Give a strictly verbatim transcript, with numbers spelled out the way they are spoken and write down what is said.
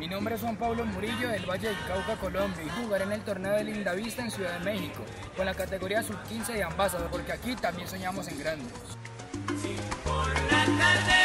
Mi nombre es Juan Pablo Murillo del Valle del Cauca, Colombia, y jugaré en el torneo de Lindavista en Ciudad de México, con la categoría sub quince de Ambassador, porque aquí también soñamos en grande. Por la tarde.